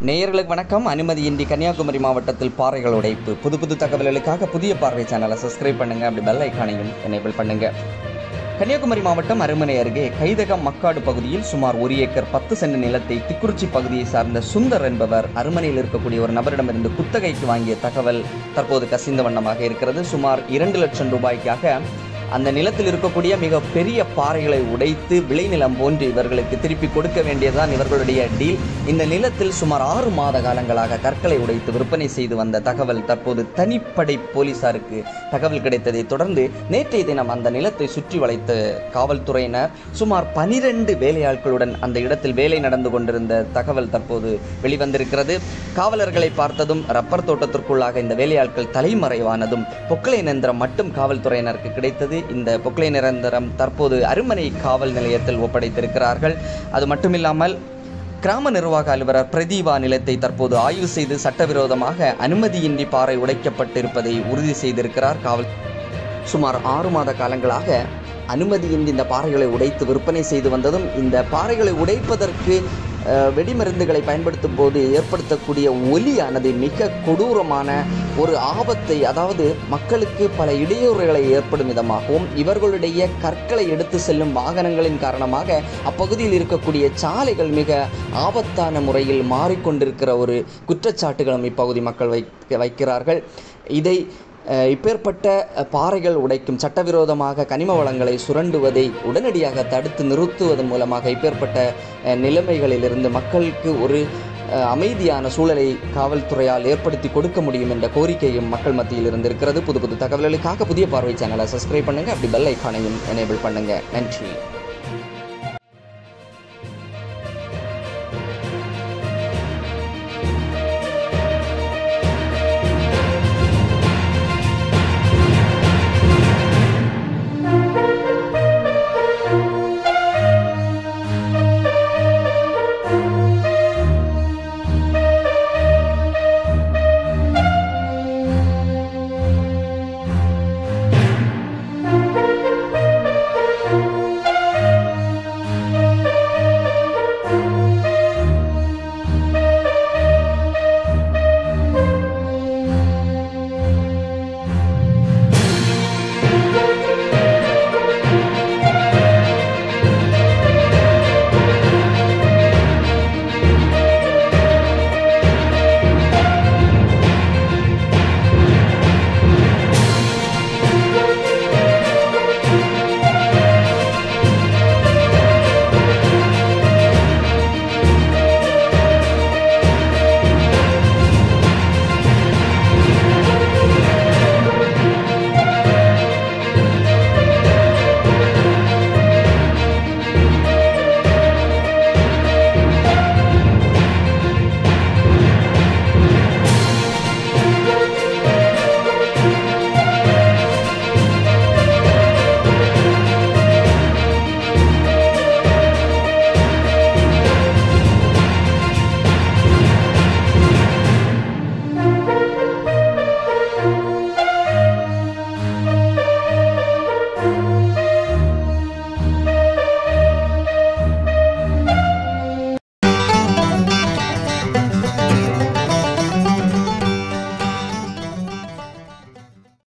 நேயர்களுக்கு வணக்கம். அனுமதியின்றி கன்னியாகுமரி மாவட்டத்தில் பாறைகள் உடைப்பு. புது தகவல்களுக்காக புதிய பார்வை சேனலை சப்ஸ்கிரைப் பண்ணுங்கள். அப்படி பெல் ஐக்கானையும் எனேபிள் பண்ணுங்கள். கன்னியாகுமரி மாவட்டம் அருமனை அருகே கைதகம் மக்காடு பகுதியில் சுமார் 1 ஏக்கர் 10 சென்ட் நிலத்தை திக்குறிச்சி பகுதியை சார்ந்த சுந்தர் என்பவர் அருமனையில் இருக்கக்கூடிய ஒரு நபரிடமிருந்து குத்தகைக்கு வாங்கிய தகவல் தற்போது கசிந்த வண்ணமாக இருக்கிறது. சுமார் 2 லட்சம் ரூபாய்க்காக அந்த நிலத்தில் இருக்கக்கூடிய மிக பெரிய பாறைகளை உடைத்து விளைநிலம் போன்று இவர்களுக்கு திருப்பி கொடுக்க வேண்டியதுதான் இவர்களுடைய டீல். இந்த நிலத்தில் சுமார் 6 மாத காலங்களாக கற்களை உடைத்து விற்பனை செய்து வந்த தகவல் தற்போது தனிப்படை போலீசாருக்கு தகவல் கிடைத்ததை தொடர்ந்து நேற்றைய தினம் அந்த நிலத்தை சுற்றி வளைத்த காவல்துறையினர் சுமார் 12 வேலையாட்களுடன் அந்த இடத்தில் வேலை நடந்து கொண்டிருந்த தகவல் தற்போது வெளிவந்திருக்கிறது. காவலர்களை பார்த்ததும் ரப்பர் தோட்டத்திற்குள்ளாக இந்த வேலையாட்கள் தலைமறைவானதும் பொக்லை இயந்திரம் மட்டும் காவல்துறையினருக்கு கிடைத்தது. இந்த பொக்லை நிரந்தரம் தற்போது அருமனை காவல் நிலையத்தில் ஒப்படைத்திருக்கிறார்கள். அது மட்டுமில்லாமல் கிராம நிர்வாக அலுவலர் பிரதீபா நிலத்தை தற்போது ஆய்வு செய்து சட்டவிரோதமாக அனுமதியின்றி பாறை உடைக்கப்பட்டிருப்பதை உறுதி செய்திருக்கிறார் காவல். சுமார் 6 மாத காலங்களாக அனுமதியின்றி இந்த பாறைகளை உடைத்து விற்பனை செய்து வந்ததும் இந்த பாறைகளை உடைப்பதற்கு வெடிமருந்துகளை பயன்படுத்தும் போது ஏற்படுத்தக்கூடிய ஒலியானது மிக கொடூரமான ஒரு ஆபத்தை, அதாவது மக்களுக்கு பல இடையூறுகளை ஏற்படும் விதமாகவும் இவர்களுடைய கற்களை எடுத்து செல்லும் வாகனங்களின் காரணமாக அப்பகுதியில் இருக்கக்கூடிய சாலைகள் மிக ஆபத்தான முறையில் மாறிக்கொண்டிருக்கிற ஒரு குற்றச்சாட்டுகளும் இப்பகுதி மக்கள் வைக்கிறார்கள். இதை இப்பேற்பட்ட பாறைகள் உடைக்கும் சட்டவிரோதமாக கனிம வளங்களை சுரண்டுவதை உடனடியாக தடுத்து நிறுத்துவதன் மூலமாக இப்பேற்பட்ட நிலைமைகளிலிருந்து மக்களுக்கு ஒரு அமைதியான சூழலை காவல்துறையால் ஏற்படுத்தி கொடுக்க முடியும் என்ற கோரிக்கையும் மக்கள் மத்தியில் இருந்திருக்கிறது. புது தகவல்களுக்காக புதிய பார்வை சேனலை சப்ஸ்கிரைப் பண்ணுங்கள். அப்படி பெல் ஐக்கானையும் எனேபிள் பண்ணுங்கள். நன்றி.